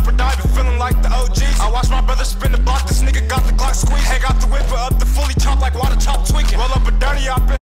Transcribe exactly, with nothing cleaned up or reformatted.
chopper diving, feeling like the O Gs. I watch my brother spin the block, this nigga got the clock squeeze. Hang out the whip with